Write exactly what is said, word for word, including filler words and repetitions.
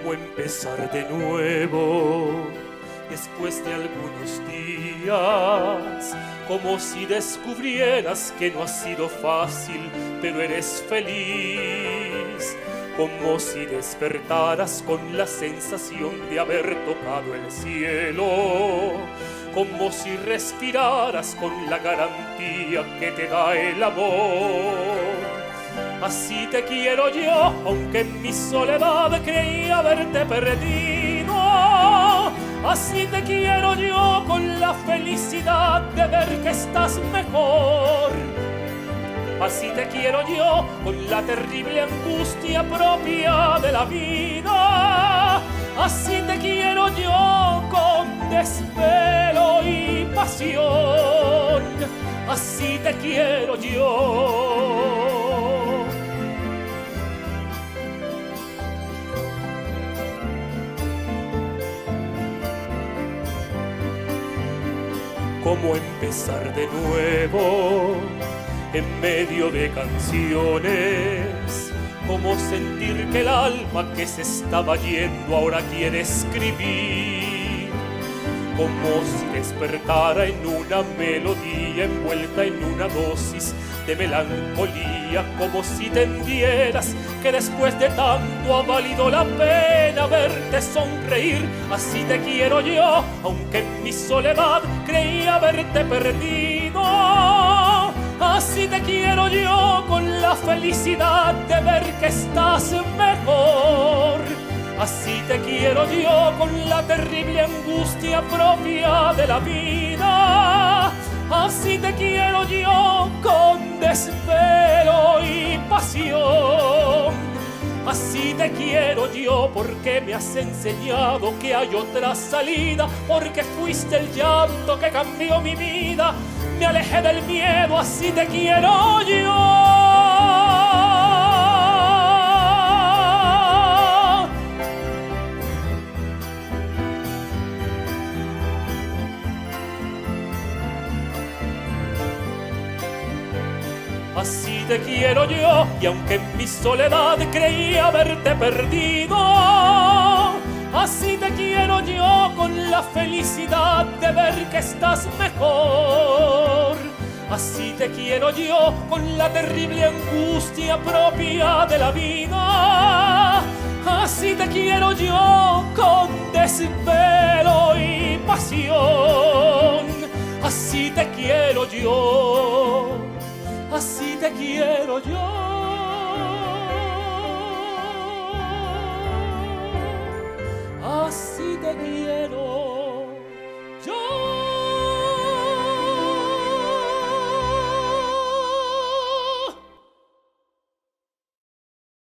cómo empezar de nuevo después de algunos días, como si descubrieras que no ha sido fácil, pero eres feliz, como si despertaras con la sensación de haber tocado el cielo, como si respiraras con la garantía que te da el amor. Así te quiero yo, aunque en mi soledad creía haberte perdido. Así te quiero yo, con la felicidad de ver que estás mejor. Así te quiero yo, con la terrible angustia propia de la vida. Así te quiero yo, con desvelo y pasión. Así te quiero yo. Cómo empezar de nuevo en medio de canciones, cómo sentir que el alma que se estaba yendo ahora quiere escribir, como si despertara en una melodía envuelta en una dosis de melancolía, como si entendieras que después de tanto ha valido la pena verte sonreír. Así te quiero yo, aunque en mi soledad creía haberte perdido. Así te quiero yo, con la felicidad de ver que estás mejor. Así te quiero yo, con la terrible angustia propia de la vida. Así te quiero yo, con desvelo y pasión. Así te quiero yo, porque me has enseñado que hay otra salida, porque fuiste el llanto que cambió mi vida. Me alejé del miedo, así te quiero yo. Así te quiero yo, y aunque en mi soledad creía haberte perdido, así te quiero yo, con la felicidad de ver que estás mejor. Así te quiero yo, con la terrible angustia propia de la vida. Así te quiero yo, con desvelo y pasión. Así te quiero yo. Así te quiero yo. Así te quiero.